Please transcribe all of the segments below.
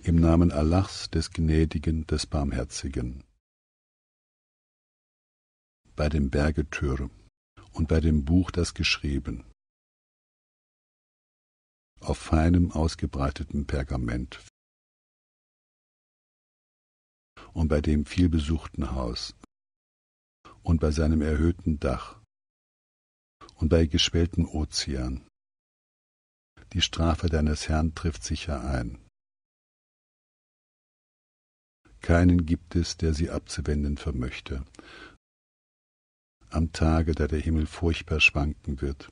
Im Namen Allahs, des Gnädigen, des Barmherzigen. Bei dem Berge Tür und bei dem Buch, das geschrieben, auf feinem, ausgebreitetem Pergament, und bei dem vielbesuchten Haus, und bei seinem erhöhten Dach, und bei geschwelltem Ozean. Die Strafe deines Herrn trifft sicher ein. Keinen gibt es, der sie abzuwenden vermöchte, am Tage, da der Himmel furchtbar schwanken wird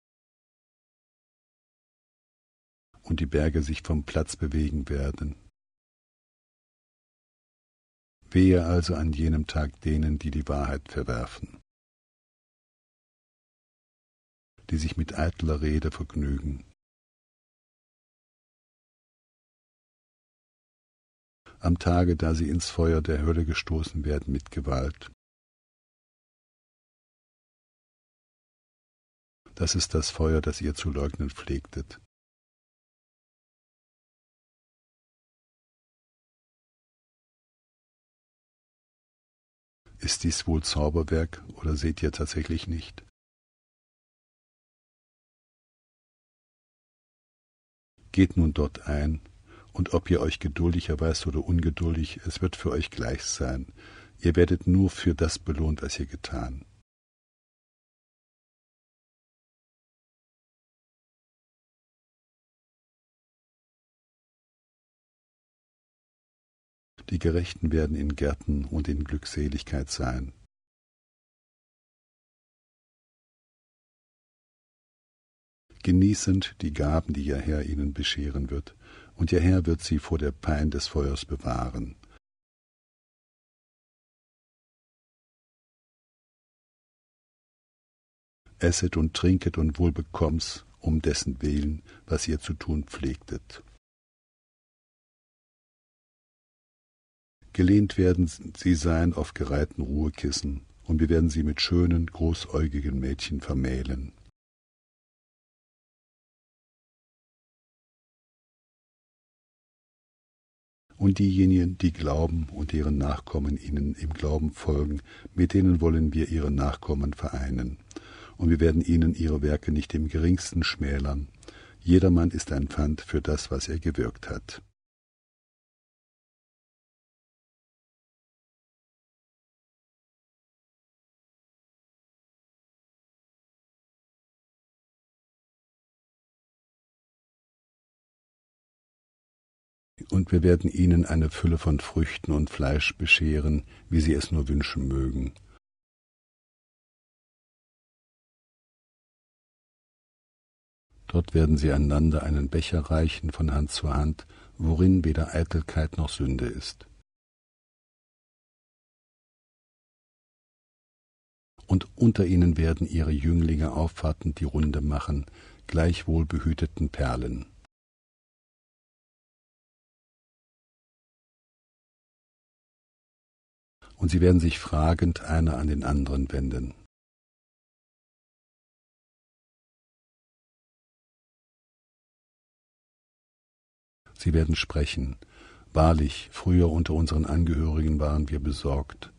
und die Berge sich vom Platz bewegen werden. Wehe also an jenem Tag denen, die die Wahrheit verwerfen, die sich mit eitler Rede vergnügen. Am Tage, da sie ins Feuer der Hölle gestoßen werden mit Gewalt. Das ist das Feuer, das ihr zu leugnen pflegtet. Ist dies wohl Zauberwerk, oder seht ihr tatsächlich nicht? Geht nun dort ein, und ob ihr euch geduldig erweist oder ungeduldig, es wird für euch gleich sein. Ihr werdet nur für das belohnt, was ihr getan. Die Gerechten werden in Gärten und in Glückseligkeit sein. Genießend die Gaben, die ihr Herr ihnen bescheren wird, und ihr Herr wird sie vor der Pein des Feuers bewahren. Esset und trinket und wohl bekomm's, um dessen Willen, was ihr zu tun pflegtet. Gelehnt werden sie sein auf gereihten Ruhekissen, und wir werden sie mit schönen, großäugigen Mädchen vermählen. Und diejenigen, die glauben und deren Nachkommen ihnen im Glauben folgen, mit denen wollen wir ihre Nachkommen vereinen. Und wir werden ihnen ihre Werke nicht im geringsten schmälern. Jedermann ist ein Pfand für das, was er gewirkt hat. Und wir werden ihnen eine Fülle von Früchten und Fleisch bescheren, wie sie es nur wünschen mögen. Dort werden sie einander einen Becher reichen von Hand zu Hand, worin weder Eitelkeit noch Sünde ist. Und unter ihnen werden ihre Jünglinge auffahrtend die Runde machen, gleich wohlbehüteten Perlen. Und sie werden sich fragend einer an den anderen wenden. Sie werden sprechen: Wahrlich, früher unter unseren Angehörigen waren wir besorgt.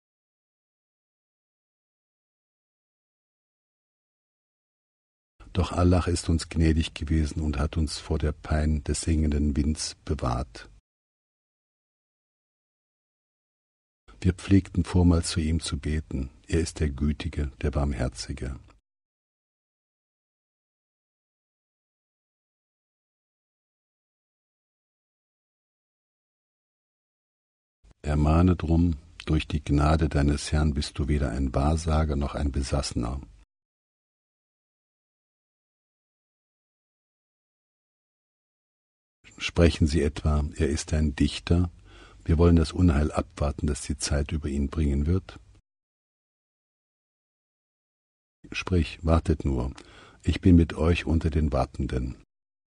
Doch Allah ist uns gnädig gewesen und hat uns vor der Pein des singenden Winds bewahrt. Wir pflegten vormals zu ihm zu beten. Er ist der Gütige, der Barmherzige. Ermahne drum, durch die Gnade deines Herrn bist du weder ein Wahrsager noch ein Besassener. Sprechen sie etwa, er ist ein Dichter, wir wollen das Unheil abwarten, das die Zeit über ihn bringen wird? Sprich, wartet nur, ich bin mit euch unter den Wartenden.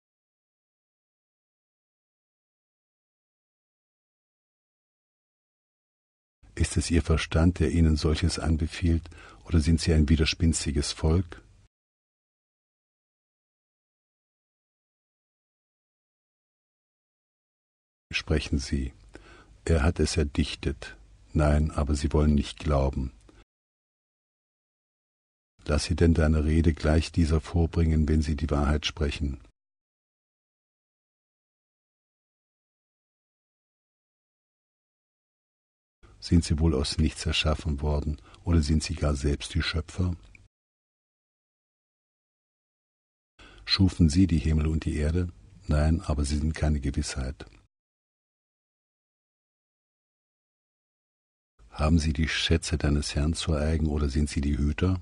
Ist es ihr Verstand, der ihnen solches anbefiehlt, oder sind sie ein widerspinstiges Volk? sprechen sie. Er hat es erdichtet. Nein, aber sie wollen nicht glauben. Lass sie denn deine Rede gleich dieser vorbringen, wenn sie die Wahrheit sprechen. Sind sie wohl aus nichts erschaffen worden, oder sind sie gar selbst die Schöpfer? Schufen sie die Himmel und die Erde? Nein, aber sie sind keine Gewissheit. Haben sie die Schätze deines Herrn zu eigen, oder sind sie die Hüter?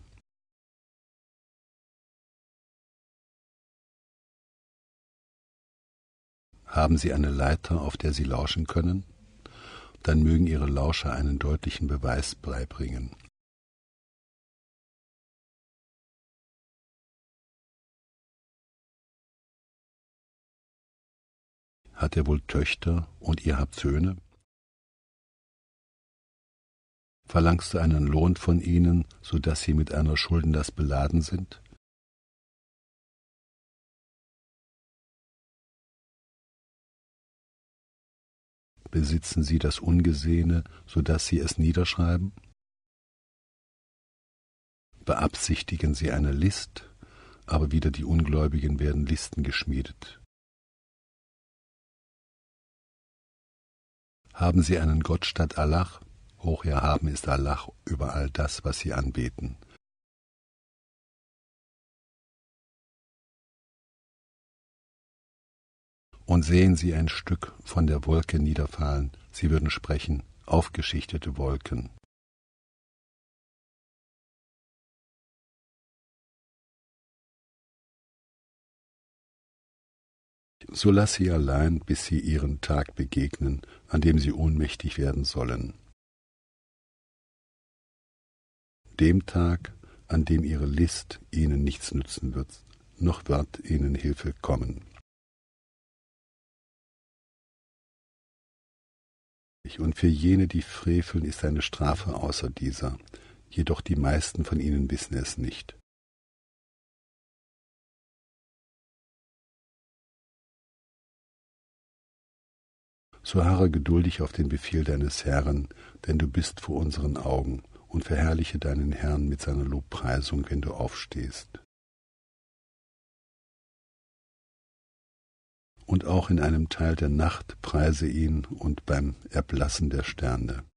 Haben sie eine Leiter, auf der sie lauschen können? Dann mögen ihre Lauscher einen deutlichen Beweis beibringen. Hat er wohl Töchter und ihr habt Söhne? Verlangst du einen Lohn von ihnen, so dass sie mit einer Schuldenlast beladen sind? Besitzen sie das Ungesehene, so dass sie es niederschreiben? Beabsichtigen sie eine List, aber wider die Ungläubigen werden Listen geschmiedet. Haben sie einen Gott statt Allah? Hoch erhaben ist Allah über all das, was sie anbeten. Und sehen sie ein Stück von der Wolke niederfallen, sie würden sprechen, aufgeschichtete Wolken. So lass sie allein, bis sie ihren Tag begegnen, an dem sie ohnmächtig werden sollen. Dem Tag, an dem ihre List ihnen nichts nützen wird, noch wird ihnen Hilfe kommen. Und für jene, die freveln, ist eine Strafe außer dieser, jedoch die meisten von ihnen wissen es nicht. So harre geduldig auf den Befehl deines Herrn, denn du bist vor unseren Augen, und verherrliche deinen Herrn mit seiner Lobpreisung, wenn du aufstehst. Und auch in einem Teil der Nacht preise ihn und beim Erblassen der Sterne.